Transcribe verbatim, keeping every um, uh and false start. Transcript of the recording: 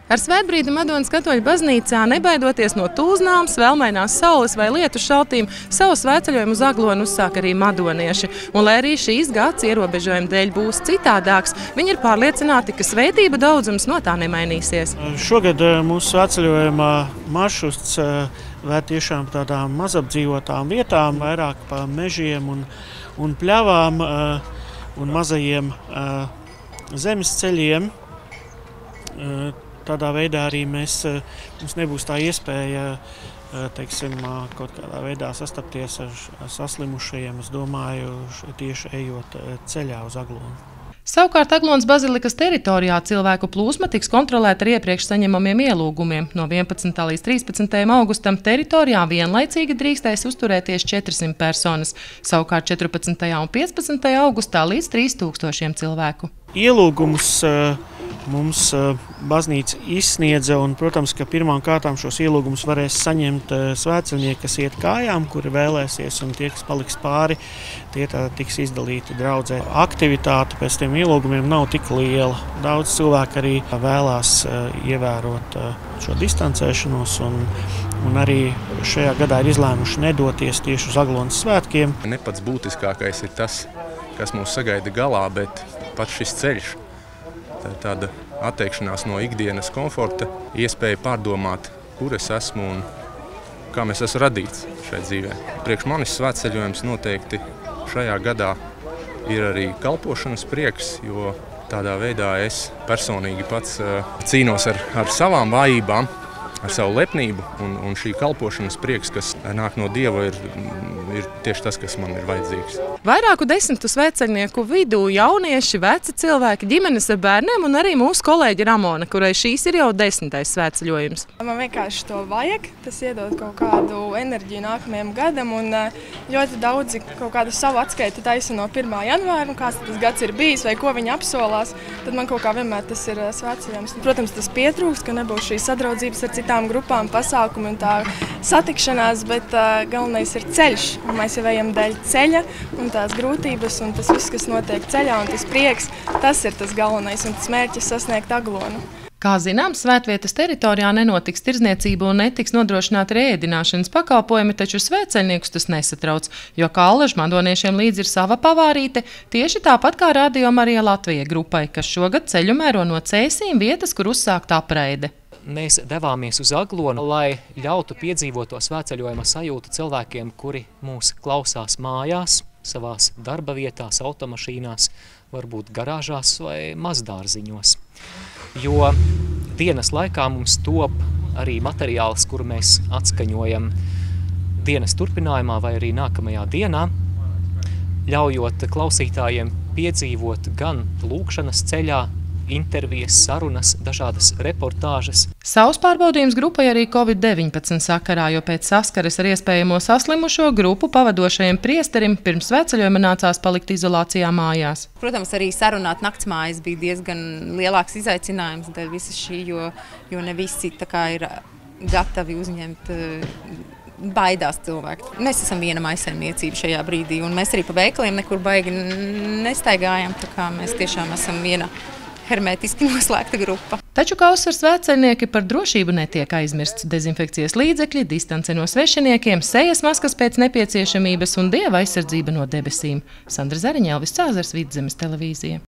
Ar svētbrīdi Madonas katoļu baznīcā, nebaidoties no tūznām, svelmainās saules vai lietu šaltīm, savu svētceļojumu uz Aglonu uzsāk arī madonieši. Un, lai arī šīs gads ierobežojuma dēļ būs citādāks, viņi ir pārliecināti, ka svētība daudzums no tā nemainīsies. Šogad mūsu svētceļojuma maršruts vērt tiešām tādām mazapdzīvotām vietām, vairāk pa mežiem un, un pļavām un mazajiem zemes ceļiem. Tādā veidā arī mēs, mums nebūs tā iespēja, teiksim, kaut kādā veidā sastapties ar saslimušajiem, es domāju, tieši ejot ceļā uz Aglonu. Savukārt Aglonas bazilikas teritorijā cilvēku plūsma tiks kontrolēta ar iepriekš saņemamiem ielūgumiem. No vienpadsmitā līdz trīspadsmitajam augustam teritorijā vienlaicīgi drīkstēs uzturēties četrsimt personas, savukārt četrpadsmitajā un piecpadsmitajā augustā līdz trīs tūkstošiem cilvēku. Ielūgumus mums baznīca izsniedza, un, protams, ka pirmām kārtām šos ielūgumus varēs saņemt svētceļnieki, kas iet kājām, kuri vēlēsies, un tie, kas paliks pāri, tie tā tiks izdalīti draudzē. Aktivitāte pēc tiem ielūgumiem nav tik liela. Daudz cilvēku arī vēlās ievērot šo distancēšanos, un, un arī šajā gadā ir izlēmuši nedoties tieši uz Aglonas svētkiem. Ne pats būtiskākais ir tas, kas mūs sagaida galā, bet pats šis ceļš. Tā ir tāda atteikšanās no ikdienas komforta, iespēja pārdomāt, kur es esmu un kā mēs esmu radīts šai dzīvē. Priekš manis svētceļojums noteikti šajā gadā ir arī kalpošanas prieks, jo tādā veidā es personīgi pats cīnos ar, ar savām vājībām, ar savu lepnību, un, un šī kalpošanas prieks, kas nāk no Dieva, ir, ir tieši tas, kas man ir vajadzīgs. Vairāku desmitu svētceļnieku vidū jaunieši, veci cilvēki, ģimenes ar bērniem un arī mūsu kolēģi Ramona, kurai šīs ir jau desmitais svētceļojums. Man vienkārši to vajag, tas iedod kaut kādu enerģiju nākamajam gadam, un ļoti daudzi kaut kādu savu atskaitu taisa no pirmā janvāra, un kāds tas gads ir bijis vai ko viņi apsolās, tad man kaut kā vienmēr tas ir svētceļojums. Protams, tas pietrūkst, ka nebūs šīs sadraudzības ar citām grupām, pasākumi un tā satikšanās, bet uh, galvenais ir ceļš. Un mēs jau ejam dēļ ceļa, un tās grūtības, un tas viss, kas notiek ceļā, un tas prieks, tas ir tas galvenais, un tas mērķis sasniegt Aglonu. Kā zināms, svētvietas teritorijā nenotiks tirdzniecība un netiks nodrošināta arī ēdināšanas pakalpojumi, taču svētceļniekus tas nesatrauc, jo kā allažu madoniešiem līdz ir sava pavārīte, tieši tāpat kā Radio Marija Latvija grupai, kas šogad ceļu mēro no Cēsīm vietas, kur uzsākt apreide. Mēs devāmies uz Aglonu, lai ļautu piedzīvot to svētceļojuma sajūtu cilvēkiem, kuri mūs klausās mājās, savās darba vietās, automašīnās, varbūt garāžās vai mazdārziņos. Jo dienas laikā mums top arī materiāls, kuru mēs atskaņojam dienas turpinājumā vai arī nākamajā dienā, ļaujot klausītājiem piedzīvot gan lūkšanas ceļā, intervijas, sarunas, dažādas reportāžas. Savs pārbaudījums grupai arī covid deviņpadsmit sakarā, jo pēc saskares ar iespējamo saslimušo grupu pavadošajiem priesterim pirms svētceļojuma nācās palikt izolācijā mājās. Protams, arī sarunāt naktsmājas bija diezgan lielāks izaicinājums dēļ visa šī, jo, jo ne visi tā kā ir gatavi uzņemt. Baidās cilvēki. Mēs esam viena maisaimniecība šajā brīdī, un mēs arī pa veikaliem nekur baigi nestaigājam, tā kā mēs tiešām esam viena hermētiski noslēgta grupa. Taču, kā uzsver svētceļnieki, par drošību netiek aizmirsts dezinfekcijas līdzekļi, distance no svešiniekiem, sejas maskas pēc nepieciešamības un Dieva aizsardzība no debesīm. Sandra Zariņa, Elvis Cāzars, Vidzemes televīzija.